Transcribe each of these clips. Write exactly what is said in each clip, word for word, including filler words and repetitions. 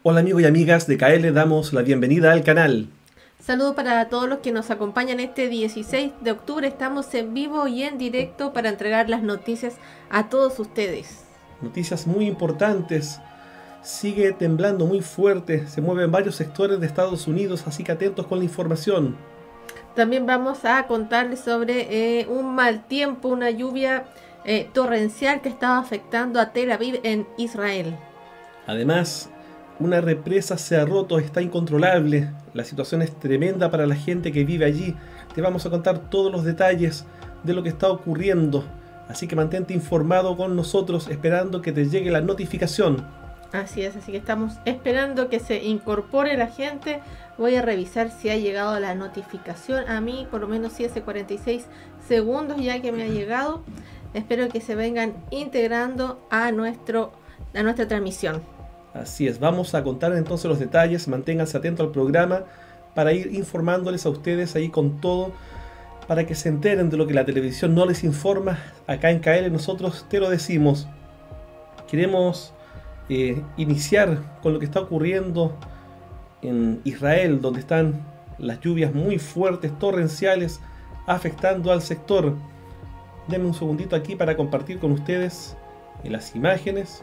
Hola amigos y amigas de K L, damos la bienvenida al canal. Saludos para todos los que nos acompañan este dieciséis de octubre. Estamos en vivo y en directo para entregar las noticias a todos ustedes. Noticias muy importantes. Sigue temblando muy fuerte, se mueven varios sectores de Estados Unidos, así que atentos con la información. También vamos a contarles sobre eh, un mal tiempo, una lluvia eh, torrencial que estaba afectando a Tel Aviv en Israel. Además, una represa se ha roto, está incontrolable. La situación es tremenda para la gente que vive allí. Te vamos a contar todos los detalles de lo que está ocurriendo. Así que mantente informado con nosotros, esperando que te llegue la notificación. Así es, así que estamos esperando que se incorpore la gente. Voy a revisar si ha llegado la notificación. A mí, por lo menos sí, hace cuarenta y seis segundos ya que me ha llegado. Espero que se vengan integrando a, nuestro, a nuestra transmisión. Así es, vamos a contar entonces los detalles, manténganse atentos al programa para ir informándoles a ustedes ahí con todo, para que se enteren de lo que la televisión no les informa. Acá en K L nosotros te lo decimos. Queremos eh, iniciar con lo que está ocurriendo en Israel, donde están las lluvias muy fuertes, torrenciales, afectando al sector. Denme un segundito aquí para compartir con ustedes las imágenes.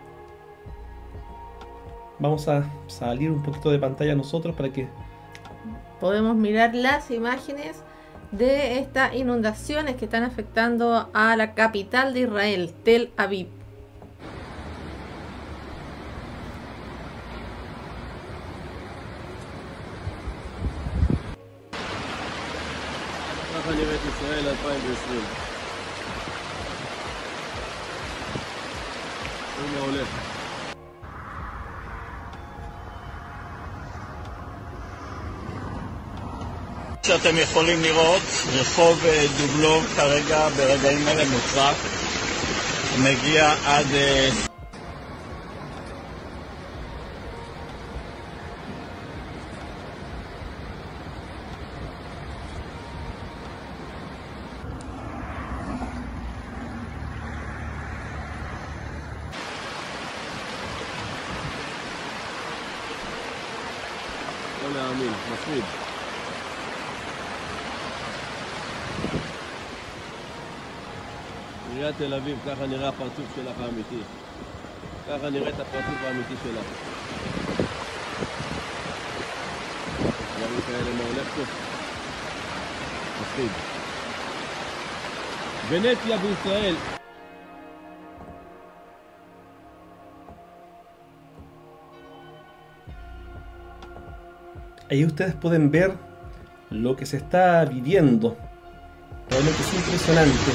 Vamos a salir un poquito de pantalla nosotros para que podemos mirar las imágenes de estas inundaciones que están afectando a la capital de Israel, Tel Aviv. שאתם יכולים לראות, רחוב דובלוב כרגע ברגעים אלה מוצף, מגיע עד... לא להאמין, מפריד. עיריית תל אביב, ככה נראה הפרצוף שלך האמיתי. ככה נראה את הפרצוף האמיתי שלך. דברים כאלה מה הולך פה? מפחיד. ונציה בישראל. ahí ustedes pueden ver lo que se está viviendo. Realmente es impresionante.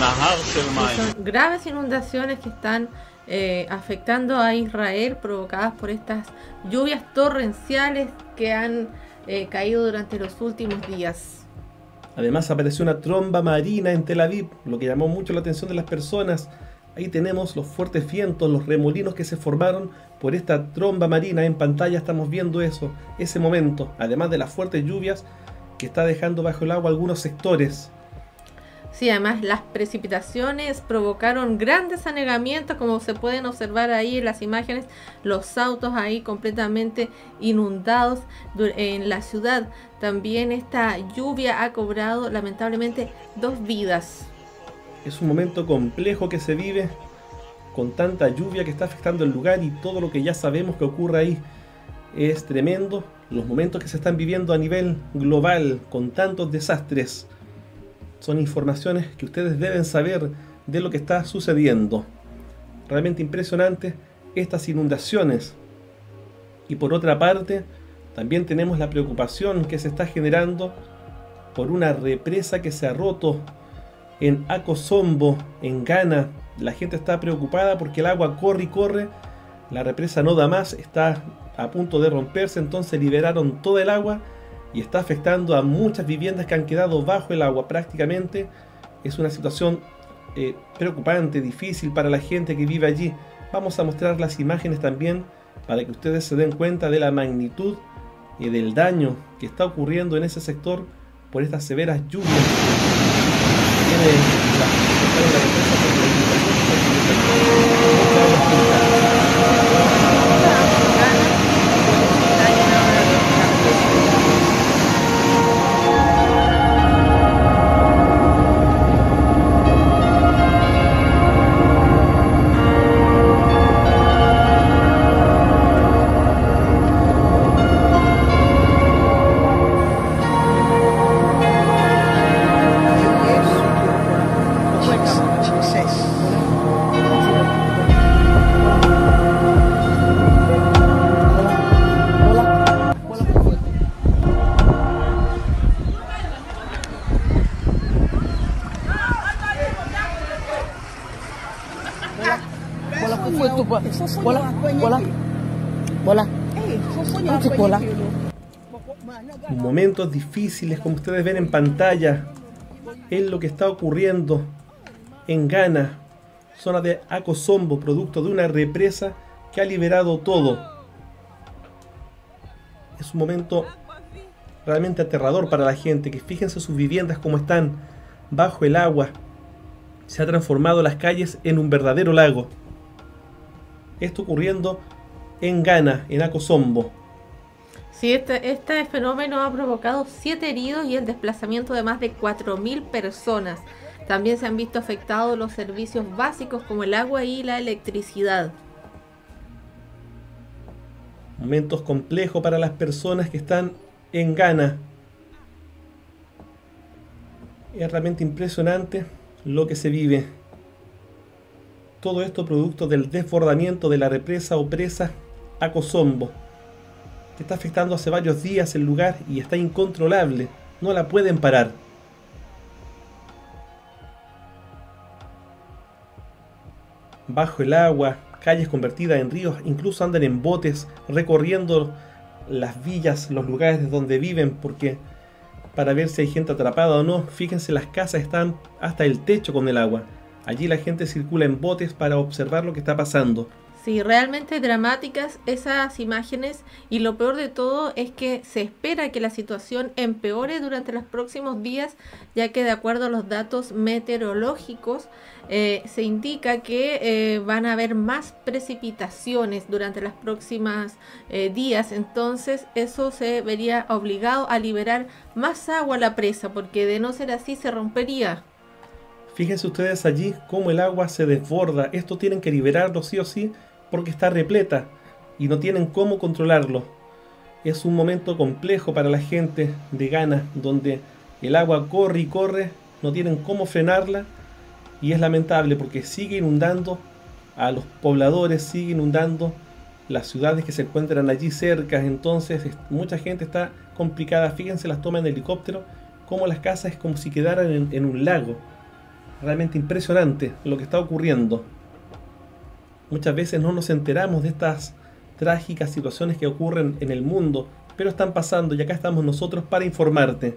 Son graves inundaciones que están eh, afectando a Israel, provocadas por estas lluvias torrenciales que han eh, caído durante los últimos días. Además apareció una tromba marina en Tel Aviv, lo que llamó mucho la atención de las personas. Ahí tenemos los fuertes vientos, los remolinos que se formaron por esta tromba marina. En pantalla estamos viendo eso, ese momento, además de las fuertes lluvias que está dejando bajo el agua algunos sectores. Sí, además las precipitaciones provocaron grandes anegamientos, como se pueden observar ahí en las imágenes, los autos ahí completamente inundados en la ciudad. También esta lluvia ha cobrado lamentablemente dos vidas. Es un momento complejo que se vive con tanta lluvia que está afectando el lugar y todo lo que ya sabemos que ocurre ahí. Es tremendo los momentos que se están viviendo a nivel global con tantos desastres. Son informaciones que ustedes deben saber de lo que está sucediendo. Realmente impresionante estas inundaciones. Y por otra parte, también tenemos la preocupación que se está generando por una represa que se ha roto en Akosombo, en Ghana. La gente está preocupada porque el agua corre y corre. La represa no da más, está a punto de romperse, entonces liberaron todo el agua y está afectando a muchas viviendas que han quedado bajo el agua prácticamente. Es una situación eh, preocupante, difícil para la gente que vive allí. Vamos a mostrar las imágenes también para que ustedes se den cuenta de la magnitud y del daño que está ocurriendo en ese sector por estas severas lluvias. Tiene la, la represa por la inundación, mucha agua. Momentos difíciles, como ustedes ven en pantalla, es lo que está ocurriendo en Ghana, zona de Akosombo, producto de una represa que ha liberado todo. Es un momento realmente aterrador para la gente, que fíjense sus viviendas como están bajo el agua. Se ha transformado las calles en un verdadero lago. Esto ocurriendo en Ghana, en Akosombo. Sí, este, este fenómeno ha provocado siete heridos y el desplazamiento de más de cuatro mil personas. También se han visto afectados los servicios básicos como el agua y la electricidad. Momentos complejos para las personas que están en Ghana. Es realmente impresionante lo que se vive. Todo esto producto del desbordamiento de la represa o presa Akosombo, que está afectando hace varios días el lugar y está incontrolable. No la pueden parar. Bajo el agua, calles convertidas en ríos, incluso andan en botes recorriendo las villas, los lugares donde viven, porque para ver si hay gente atrapada o no. Fíjense, las casas están hasta el techo con el agua. Allí la gente circula en botes para observar lo que está pasando. Sí, realmente dramáticas esas imágenes, y lo peor de todo es que se espera que la situación empeore durante los próximos días, ya que de acuerdo a los datos meteorológicos eh, se indica que eh, van a haber más precipitaciones durante los próximos eh, días. Entonces eso se vería obligado a liberar más agua a la presa, porque de no ser así se rompería. Fíjense ustedes allí cómo el agua se desborda. Esto tienen que liberarlo sí o sí, porque está repleta y no tienen cómo controlarlo. Es un momento complejo para la gente de Ghana, donde el agua corre y corre, no tienen cómo frenarla, y es lamentable porque sigue inundando a los pobladores, sigue inundando las ciudades que se encuentran allí cerca. Entonces mucha gente está complicada. Fíjense las tomas en helicóptero, como las casas es como si quedaran en, en un lago. Realmente impresionante lo que está ocurriendo. Muchas veces no nos enteramos de estas trágicas situaciones que ocurren en el mundo, pero están pasando y acá estamos nosotros para informarte.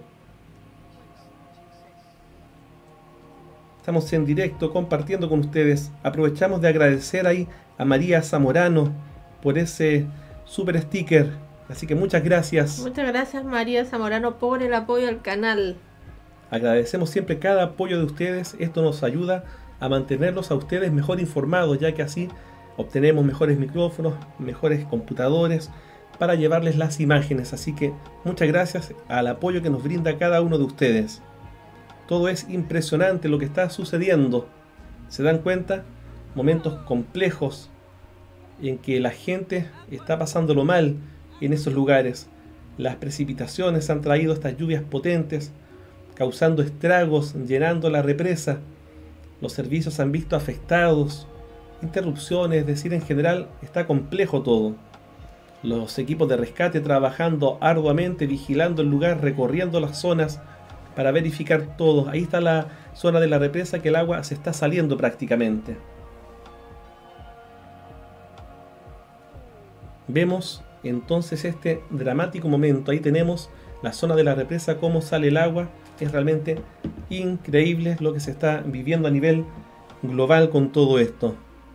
Estamos en directo compartiendo con ustedes. Aprovechamos de agradecer ahí a María Zamorano por ese super sticker. Así que muchas gracias. Muchas gracias, María Zamorano, por el apoyo al canal. Agradecemos siempre cada apoyo de ustedes. Esto nos ayuda a mantenerlos a ustedes mejor informados, ya que así obtenemos mejores micrófonos, mejores computadores para llevarles las imágenes. Así que muchas gracias al apoyo que nos brinda cada uno de ustedes. Todo es impresionante lo que está sucediendo. ¿Se dan cuenta? Momentos complejos en que la gente está pasándolo mal en esos lugares. Las precipitaciones han traído estas lluvias potentes, causando estragos, llenando la represa. Los servicios se han visto afectados, interrupciones, es decir, en general está complejo todo. Los equipos de rescate trabajando arduamente, vigilando el lugar, recorriendo las zonas para verificar todo. Ahí está la zona de la represa que el agua se está saliendo prácticamente. Vemos entonces este dramático momento. Ahí tenemos la zona de la represa, cómo sale el agua. Es realmente increíble lo que se está viviendo a nivel global con todo esto.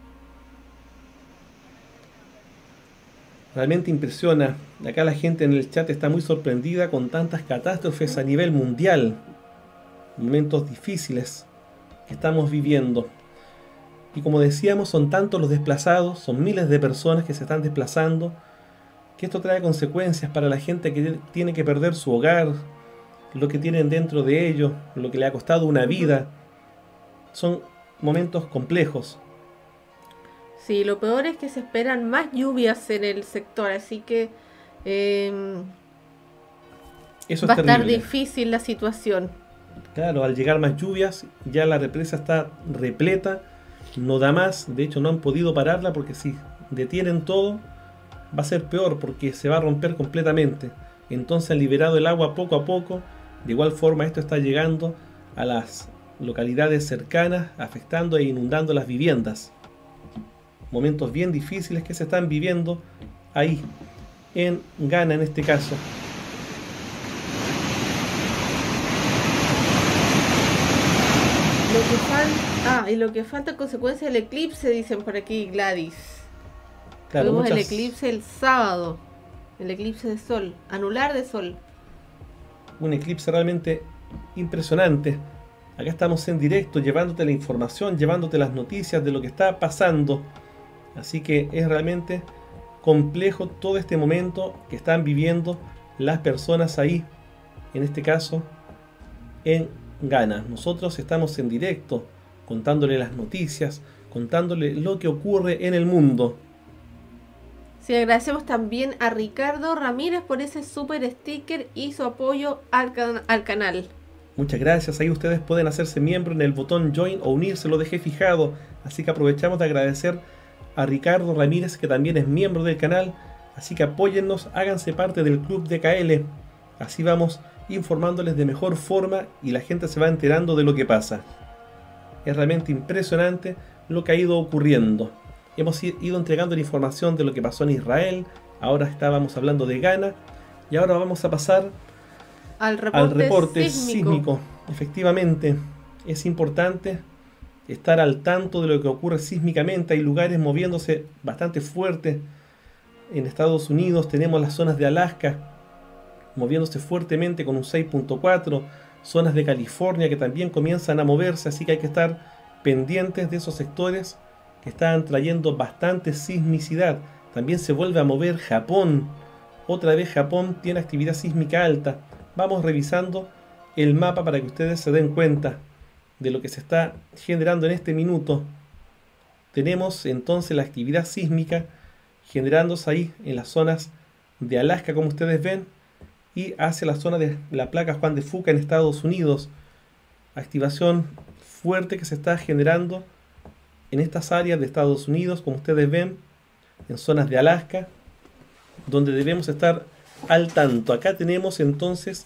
Realmente impresiona. Acá la gente en el chat está muy sorprendida con tantas catástrofes a nivel mundial. Momentos difíciles que estamos viviendo. Y como decíamos, son tantos los desplazados, son miles de personas que se están desplazando, que esto trae consecuencias para la gente que tiene que perder su hogar, lo que tienen dentro de ellos, lo que le ha costado una vida. Son momentos complejos. Sí, lo peor es que se esperan más lluvias en el sector, así que eh, Eso va es a estar terrible. difícil la situación. Claro, al llegar más lluvias, ya la represa está repleta, no da más. De hecho, no han podido pararla porque si detienen todo, va a ser peor porque se va a romper completamente. Entonces han liberado el agua poco a poco. De igual forma, esto está llegando a las localidades cercanas, afectando e inundando las viviendas. Momentos bien difíciles que se están viviendo ahí, en Ghana en este caso. Lo que falta, ah, y lo que falta es consecuencia del eclipse, dicen por aquí Gladys. Claro, Tuvimos muchas... el eclipse el sábado, el eclipse de sol, anular de sol. Un eclipse realmente impresionante. Acá estamos en directo, llevándote la información, llevándote las noticias de lo que está pasando. Así que es realmente complejo todo este momento que están viviendo las personas ahí, en este caso, en Ghana. Nosotros estamos en directo, contándole las noticias, contándole lo que ocurre en el mundo. Sí, agradecemos también a Ricardo Ramírez por ese super sticker y su apoyo al, can al canal. Muchas gracias. Ahí ustedes pueden hacerse miembro en el botón Join o unirse, lo dejé fijado. Así que aprovechamos de agradecer a Ricardo Ramírez, que también es miembro del canal. Así que apóyennos, háganse parte del club D K L. Así vamos informándoles de mejor forma y la gente se va enterando de lo que pasa. Es realmente impresionante lo que ha ido ocurriendo. Hemos ido entregando la información de lo que pasó en Israel. Ahora estábamos hablando de Ghana. Y ahora vamos a pasar al reporte, al reporte sísmico. sísmico. Efectivamente, es importante estar al tanto de lo que ocurre sísmicamente. Hay lugares moviéndose bastante fuerte. En Estados Unidos tenemos las zonas de Alaska moviéndose fuertemente con un seis punto cuatro. Zonas de California que también comienzan a moverse. Así que hay que estar pendientes de esos sectores que están trayendo bastante sismicidad. También se vuelve a mover Japón. Otra vez Japón tiene actividad sísmica alta. Vamos revisando el mapa para que ustedes se den cuenta de lo que se está generando en este minuto. Tenemos entonces la actividad sísmica generándose ahí en las zonas de Alaska, como ustedes ven, y hacia la zona de la placa Juan de Fuca en Estados Unidos. Activación fuerte que se está generando en estas áreas de Estados Unidos, como ustedes ven, en zonas de Alaska, donde debemos estar al tanto. Acá tenemos entonces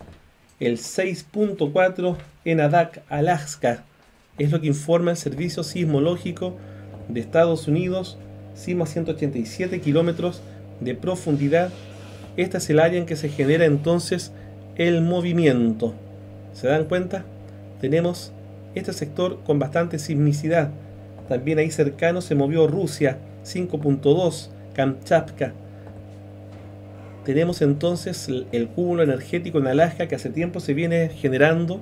el seis punto cuatro en Adak, Alaska. Es lo que informa el Servicio Sismológico de Estados Unidos. Sismo a ciento ochenta y siete kilómetros de profundidad. Este es el área en que se genera entonces el movimiento. ¿Se dan cuenta? Tenemos este sector con bastante sismicidad. También ahí cercano se movió Rusia, cinco punto dos, Kamchatka. Tenemos entonces el, el cúmulo energético en Alaska que hace tiempo se viene generando.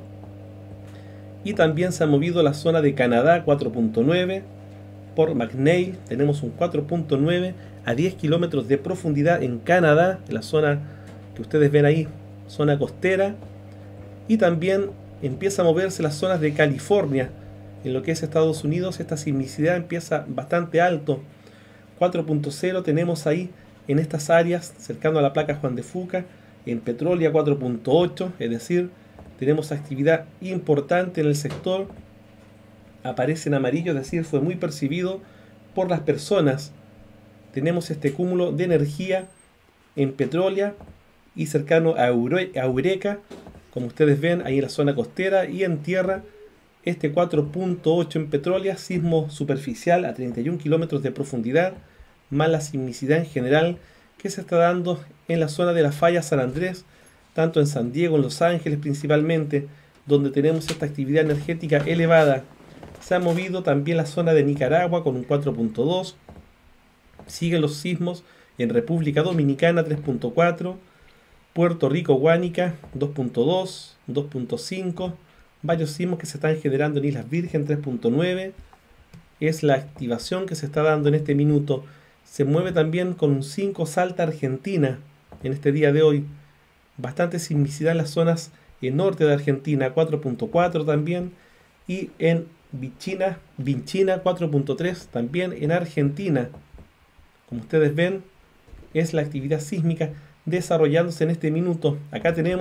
Y también se ha movido la zona de Canadá, cuatro punto nueve. Por McNeil tenemos un cuatro punto nueve a diez kilómetros de profundidad en Canadá, en la zona que ustedes ven ahí, zona costera. Y también empieza a moverse las zonas de California. En lo que es Estados Unidos, esta sismicidad empieza bastante alto. cuatro punto cero tenemos ahí en estas áreas, cercano a la placa Juan de Fuca. En Petrolia cuatro punto ocho, es decir, tenemos actividad importante en el sector. Aparece en amarillo, es decir, fue muy percibido por las personas. Tenemos este cúmulo de energía en Petrolia y cercano a Eureka, como ustedes ven ahí en la zona costera, y en tierra este cuatro punto ocho en Petrolia, sismo superficial a treinta y un kilómetros de profundidad, más la sismicidad en general que se está dando en la zona de la falla San Andrés, tanto en San Diego, en Los Ángeles principalmente, donde tenemos esta actividad energética elevada. Se ha movido también la zona de Nicaragua con un cuatro punto dos. Siguen los sismos en República Dominicana tres punto cuatro. Puerto Rico, Guánica dos punto dos, dos punto cinco. Varios sismos que se están generando en Islas Virgen tres punto nueve. Es la activación que se está dando en este minuto. Se mueve también con un cinco Salta, Argentina, en este día de hoy. Bastante sismicidad en las zonas en norte de Argentina, cuatro punto cuatro también. Y en Vinchina, Vinchina cuatro punto tres también en Argentina. Como ustedes ven, es la actividad sísmica desarrollándose en este minuto. Acá tenemos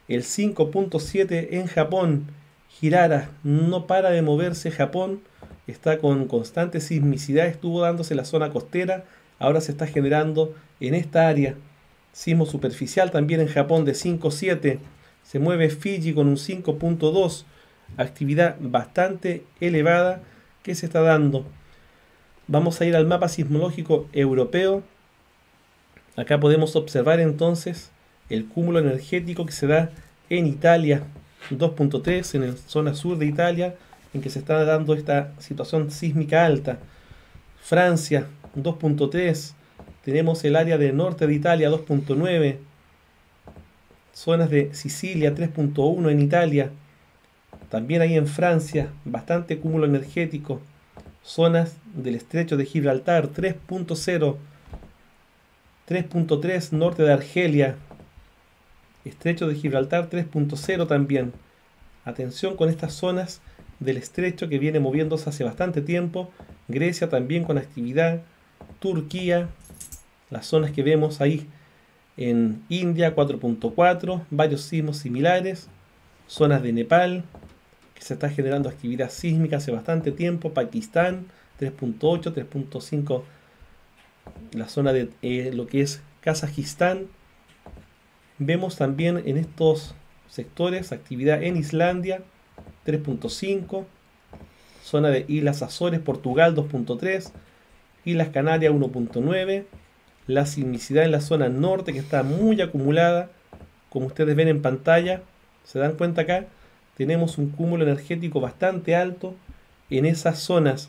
El cinco punto siete en Japón. Girara, no para de moverse Japón. Está con constante sismicidad, estuvo dándose en la zona costera. Ahora se está generando en esta área. Sismo superficial también en Japón de cinco punto siete. Se mueve Fiji con un cinco punto dos. Actividad bastante elevada que se está dando. Vamos a ir al mapa sismológico europeo. Acá podemos observar entonces el cúmulo energético que se da en Italia, dos punto tres, en la zona sur de Italia, en que se está dando esta situación sísmica alta. Francia, dos punto tres. Tenemos el área del norte de Italia, dos punto nueve. Zonas de Sicilia, tres punto uno en Italia. También hay en Francia bastante cúmulo energético. Zonas del estrecho de Gibraltar, tres punto cero. tres punto tres norte de Argelia. Estrecho de Gibraltar, tres punto cero también. Atención con estas zonas del estrecho que viene moviéndose hace bastante tiempo. Grecia también con actividad. Turquía. Las zonas que vemos ahí en India, cuatro punto cuatro. Varios sismos similares. Zonas de Nepal, que se está generando actividad sísmica hace bastante tiempo. Pakistán, tres punto ocho, tres punto cinco. La zona de eh, lo que es Kazajistán. Vemos también en estos sectores actividad en Islandia, tres punto cinco. Zona de Islas Azores, Portugal, dos punto tres. Islas Canarias, uno punto nueve. La sismicidad en la zona norte, que está muy acumulada, como ustedes ven en pantalla. ¿Se dan cuenta acá? Tenemos un cúmulo energético bastante alto en esas zonas,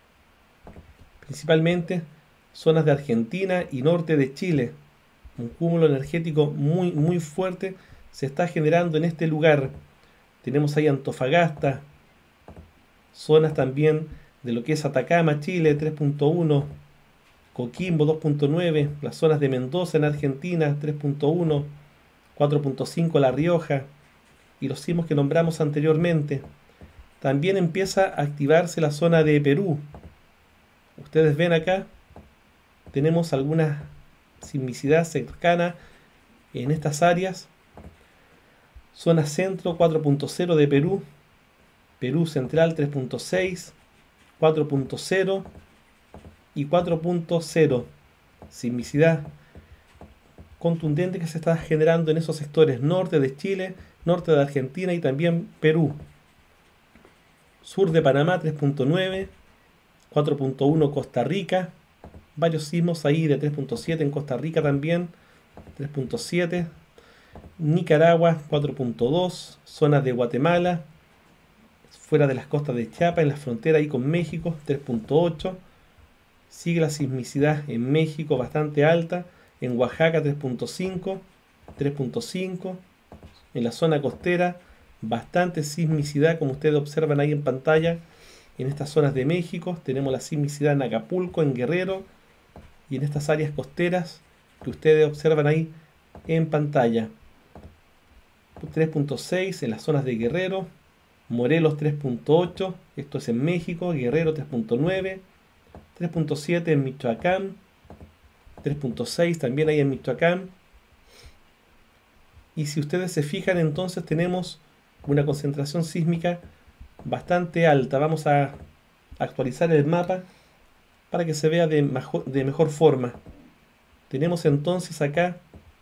principalmente zonas de Argentina y norte de Chile. Un cúmulo energético muy, muy fuerte se está generando en este lugar. Tenemos ahí Antofagasta, zonas también de lo que es Atacama, Chile, tres punto uno, Coquimbo, dos punto nueve, las zonas de Mendoza en Argentina, tres punto uno, cuatro punto cinco La Rioja, y los sismos que nombramos anteriormente. También empieza a activarse la zona de Perú. Ustedes ven acá, tenemos alguna sismicidad cercana en estas áreas. Zona centro, cuatro punto cero de Perú. Perú central, tres punto seis, cuatro punto cero y cuatro punto cero. Sismicidad contundente que se está generando en esos sectores norte de Chile, norte de Argentina y también Perú. Sur de Panamá, tres punto nueve, cuatro punto uno Costa Rica, varios sismos ahí de tres punto siete en Costa Rica también, tres punto siete. Nicaragua, cuatro punto dos, zonas de Guatemala, fuera de las costas de Chiapas, en la frontera ahí con México, tres punto ocho. Sigue la sismicidad en México bastante alta, en Oaxaca tres punto cinco, tres punto cinco. En la zona costera, bastante sismicidad, como ustedes observan ahí en pantalla. En estas zonas de México tenemos la sismicidad en Acapulco, en Guerrero, y en estas áreas costeras que ustedes observan ahí en pantalla. tres punto seis en las zonas de Guerrero, Morelos tres punto ocho, esto es en México, Guerrero tres punto nueve, tres punto siete en Michoacán, tres punto seis también hay en Michoacán. Y si ustedes se fijan, entonces tenemos una concentración sísmica bastante alta. Vamos a actualizar el mapa para que se vea de mejor, de mejor forma. Tenemos entonces acá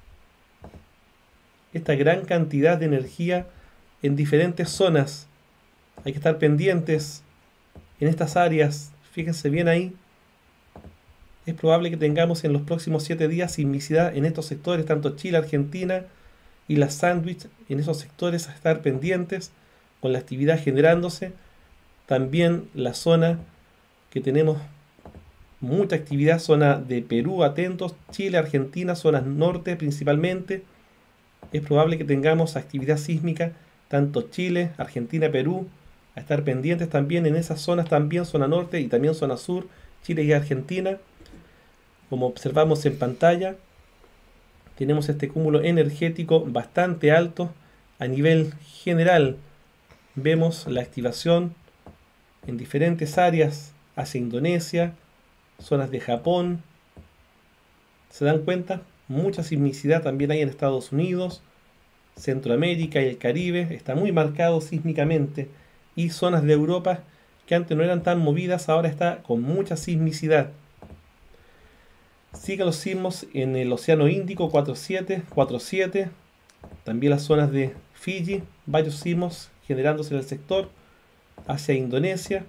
esta gran cantidad de energía en diferentes zonas. Hay que estar pendientes en estas áreas. Fíjense bien ahí. Es probable que tengamos en los próximos siete días sismicidad en estos sectores, tanto Chile, Argentina y las Sandwich, en esos sectores a estar pendientes con la actividad generándose. También la zona que tenemos mucha actividad, zona de Perú, atentos, Chile, Argentina, zonas norte principalmente. Es probable que tengamos actividad sísmica, tanto Chile, Argentina, Perú, a estar pendientes también en esas zonas, también zona norte y también zona sur, Chile y Argentina. Como observamos en pantalla, tenemos este cúmulo energético bastante alto a nivel general. Vemos la activación en diferentes áreas hacia Indonesia, zonas de Japón. ¿Se dan cuenta? Mucha sismicidad también hay en Estados Unidos, Centroamérica y el Caribe está muy marcado sísmicamente, y zonas de Europa que antes no eran tan movidas ahora está con mucha sismicidad. Siguen los sismos en el Océano Índico cuatro siete, cuatro siete, también las zonas de Fiji, varios sismos generándose en el sector hacia Indonesia,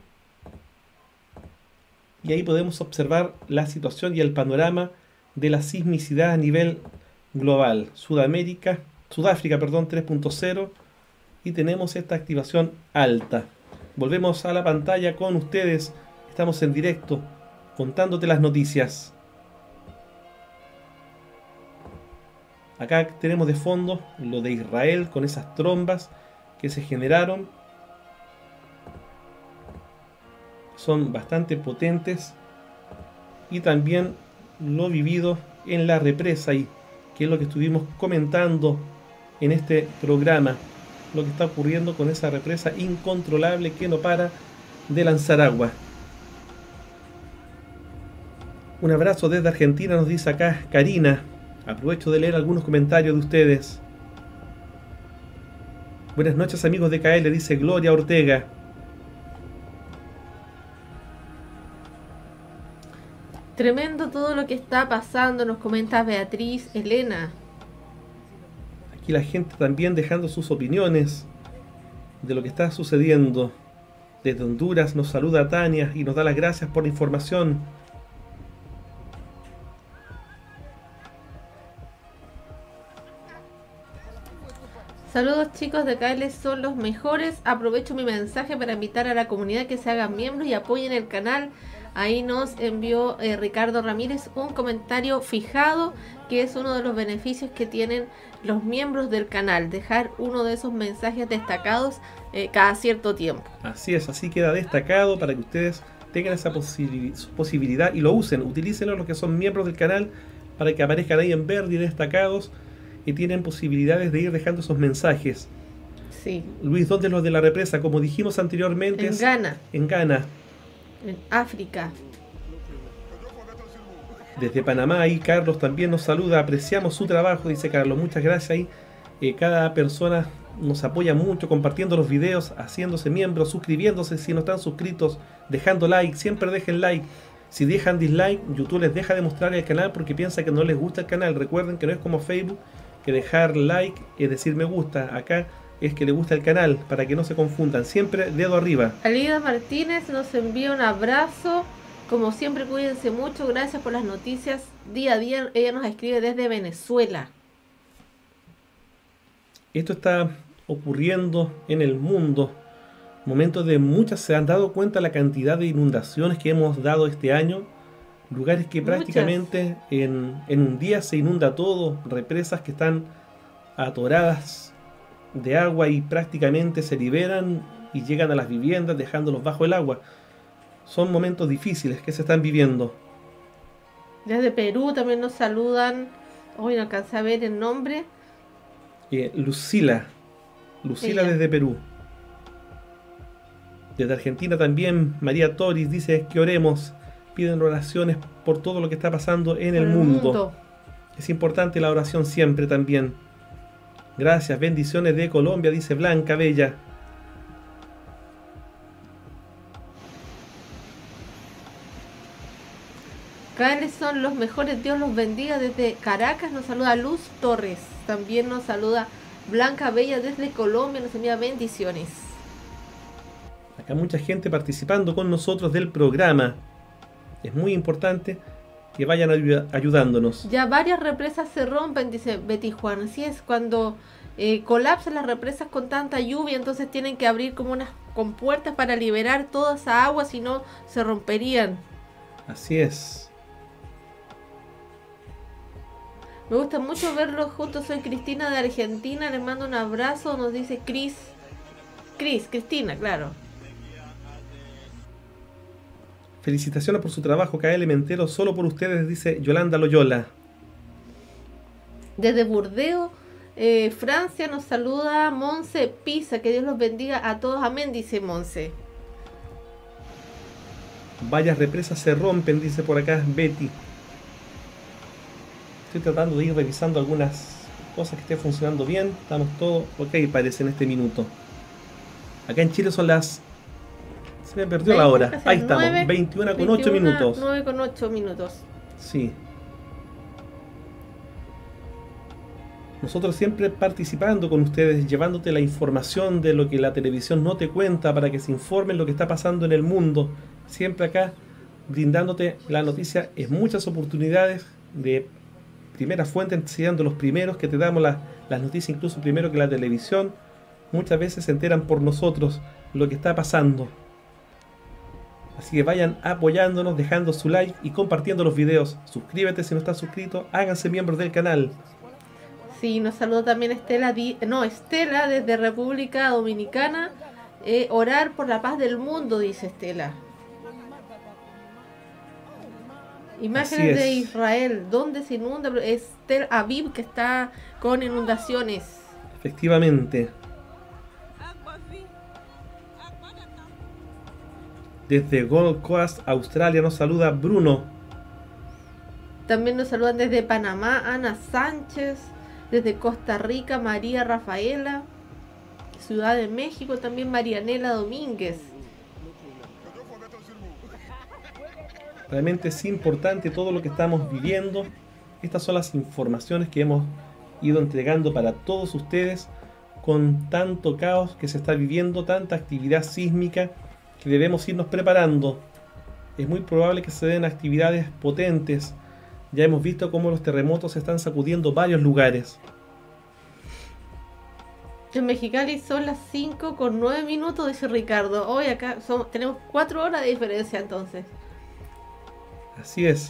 y ahí podemos observar la situación y el panorama de la sismicidad a nivel global. Sudamérica, Sudáfrica, perdón, tres punto cero, y tenemos esta activación alta. Volvemos a la pantalla con ustedes, estamos en directo contándote las noticias. Acá tenemos de fondo lo de Israel con esas trombas que se generaron. Son bastante potentes. Y también lo vivido en la represa, y que es lo que estuvimos comentando en este programa. Lo que está ocurriendo con esa represa incontrolable que no para de lanzar agua. Un abrazo desde Argentina, nos dice acá Karina. Aprovecho de leer algunos comentarios de ustedes. Buenas noches amigos de K L, dice Gloria Ortega. Tremendo todo lo que está pasando, nos comenta Beatriz Elena. Aquí la gente también dejando sus opiniones de lo que está sucediendo. Desde Honduras nos saluda Tania y nos da las gracias por la información. Saludos chicos de K L, son los mejores. Aprovecho mi mensaje para invitar a la comunidad que se hagan miembros y apoyen el canal. Ahí nos envió eh, Ricardo Ramírez un comentario fijado, que es uno de los beneficios que tienen los miembros del canal, dejar uno de esos mensajes destacados eh, cada cierto tiempo. Así es, así queda destacado para que ustedes tengan esa posi posibilidad y lo usen, utilícenlo los que son miembros del canal para que aparezcan ahí en verde y destacados, y tienen posibilidades de ir dejando esos mensajes. Sí. Luis, ¿dónde es lo de la represa? Como dijimos anteriormente, En es Ghana. En Ghana. En África. Desde Panamá, y Carlos también nos saluda, apreciamos su trabajo, dice Carlos, muchas gracias. Ahí eh, cada persona nos apoya mucho compartiendo los videos, haciéndose miembros, suscribiéndose si no están suscritos, dejando like, siempre dejen like. Si dejan dislike, YouTube les deja de mostrar el canal porque piensa que no les gusta el canal. Recuerden que no es como Facebook, que dejar like es decir me gusta. Acá es que le gusta el canal, para que no se confundan. Siempre dedo arriba. Alida Martínez nos envía un abrazo. Como siempre, cuídense mucho. Gracias por las noticias día a día. Ella nos escribe desde Venezuela. Esto está ocurriendo en el mundo. Momentos de muchas, se han dado cuenta la cantidad de inundaciones que hemos dado este año. Lugares que prácticamente en, en un día se inunda todo. Represas que están atoradas de agua y prácticamente se liberan y llegan a las viviendas dejándolos bajo el agua. Son momentos difíciles que se están viviendo. Desde Perú también nos saludan. Hoy no alcancé a ver el nombre. Eh, Lucila. Lucila Ella. Desde Perú. Desde Argentina también María Toris dice que oremos. Piden oraciones por todo lo que está pasando en el, el mundo. mundo. Es importante la oración siempre también. Gracias, bendiciones de Colombia, dice Blanca Bella. ¿Cuáles son los mejores? Dios los bendiga. Desde Caracas nos saluda Luz Torres. También nos saluda Blanca Bella desde Colombia. Nos envía bendiciones. Acá mucha gente participando con nosotros del programa. Es muy importante que vayan ayu- ayudándonos. Ya varias represas se rompen, dice Betty Juan. Así es, cuando eh, colapsan las represas con tanta lluvia, entonces tienen que abrir como unas compuertas para liberar toda esa agua, si no se romperían. Así es. Me gusta mucho verlos juntos. Soy Cristina de Argentina, les mando un abrazo. Nos dice Cris. Cris, Cristina, claro. Felicitaciones por su trabajo, K L Mentero, solo por ustedes, dice Yolanda Loyola. Desde Burdeos, eh, Francia, nos saluda Monse Pisa. Que Dios los bendiga a todos. Amén, dice Monse. Varias represas se rompen, dice por acá Betty. Estoy tratando de ir revisando algunas cosas que esté funcionando bien. Estamos todos ok, parece, en este minuto. Acá en Chile son las... Se me perdió la hora. Ahí estamos, veintiuna con ocho minutos. nueve con ocho minutos. Sí. Nosotros siempre participando con ustedes, llevándote la información de lo que la televisión no te cuenta, para que se informen lo que está pasando en el mundo. Siempre acá, brindándote la noticia en muchas oportunidades de primera fuente, siendo los primeros que te damos la, las noticias, incluso primero que la televisión. Muchas veces se enteran por nosotros lo que está pasando. Así que vayan apoyándonos, dejando su like y compartiendo los videos. Suscríbete si no estás suscrito, háganse miembros del canal. Sí, nos saluda también Estela, Di no, Estela desde República Dominicana. Eh, orar por la paz del mundo, dice Estela. Imágenes de Israel, donde se inunda, es Tel Aviv que está con inundaciones. Efectivamente. Desde Gold Coast, Australia, nos saluda Bruno. También nos saludan desde Panamá, Ana Sánchez. Desde Costa Rica, María Rafaela. Ciudad de México, también Marianela Domínguez. Realmente es importante todo lo que estamos viviendo. Estas son las informaciones que hemos ido entregando para todos ustedes, con tanto caos que se está viviendo, tanta actividad sísmica, que debemos irnos preparando. Es muy probable que se den actividades potentes. Ya hemos visto cómo los terremotos están sacudiendo varios lugares. En Mexicali son las cinco con nueve minutos, dice Ricardo. Hoy acá somos, tenemos cuatro horas de diferencia entonces. Así es.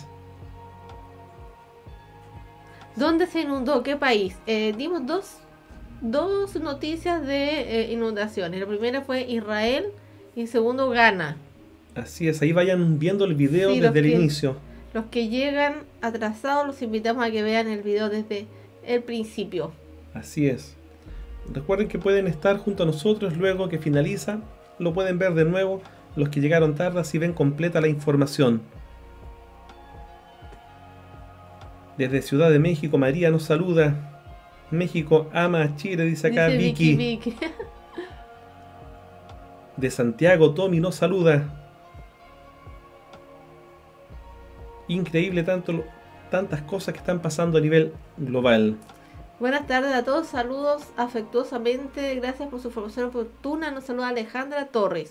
¿Dónde se inundó? ¿Qué país? Eh, dimos dos, dos noticias de eh, inundaciones. La primera fue Israel y segundo Ghana. Así es, ahí vayan viendo el video sí, desde el que, inicio. Los que llegan atrasados los invitamos a que vean el video desde el principio. Así es. Recuerden que pueden estar junto a nosotros luego que finaliza. Lo pueden ver de nuevo. Los que llegaron tarde, así ven completa la información. Desde Ciudad de México, María nos saluda. México ama a Chile, dice acá dice Vicky. Vicky, Vicky. De Santiago, Tommy nos saluda. Increíble tanto, tantas cosas que están pasando a nivel global. Buenas tardes a todos, saludos afectuosamente, gracias por su información oportuna. Nos saluda Alejandra Torres.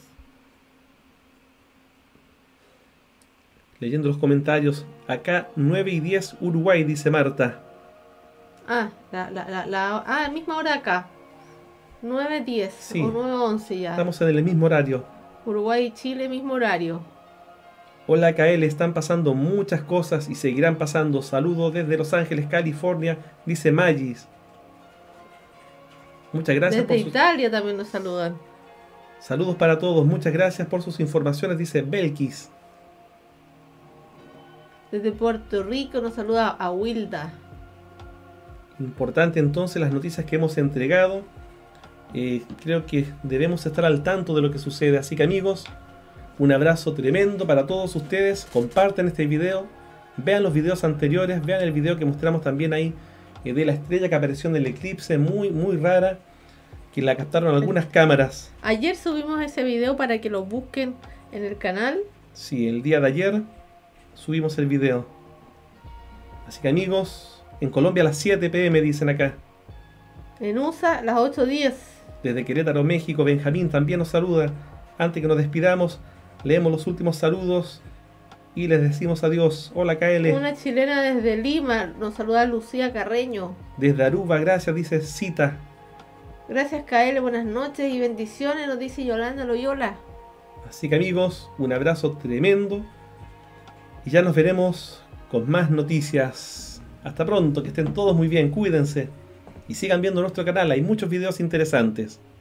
Leyendo los comentarios, acá nueve y diez Uruguay, dice Marta. Ah, la, la, la, la ah, misma hora acá. nueve diez sí, o nueve once ya. Estamos en el mismo horario. Uruguay y Chile, mismo horario. Hola K L, están pasando muchas cosas y seguirán pasando. Saludos desde Los Ángeles, California, dice Magis. Muchas gracias. Desde por Italia sus... también nos saludan. Saludos para todos, muchas gracias por sus informaciones, dice Belkis. Desde Puerto Rico nos saluda a Wilda. Importante entonces las noticias que hemos entregado. Eh, creo que debemos estar al tanto de lo que sucede. Así que amigos, un abrazo tremendo para todos ustedes. Compartan este video. Vean los videos anteriores. Vean el video que mostramos también ahí eh, de la estrella que apareció en el eclipse. Muy, muy rara. Que la captaron algunas cámaras. Ayer subimos ese video para que lo busquen en el canal. Sí, el día de ayer subimos el video. Así que amigos, en Colombia a las siete pe eme dicen acá. En U S A las ocho diez. Desde Querétaro, México, Benjamín también nos saluda. Antes que nos despidamos, leemos los últimos saludos y les decimos adiós. Hola K L. Una chilena desde Lima nos saluda Lucía Carreño. Desde Aruba, gracias, dice Cita. Gracias K L, buenas noches y bendiciones, nos dice Yolanda Loyola. Así que amigos, un abrazo tremendo. Y ya nos veremos con más noticias. Hasta pronto, que estén todos muy bien, cuídense. Y sigan viendo nuestro canal, hay muchos videos interesantes.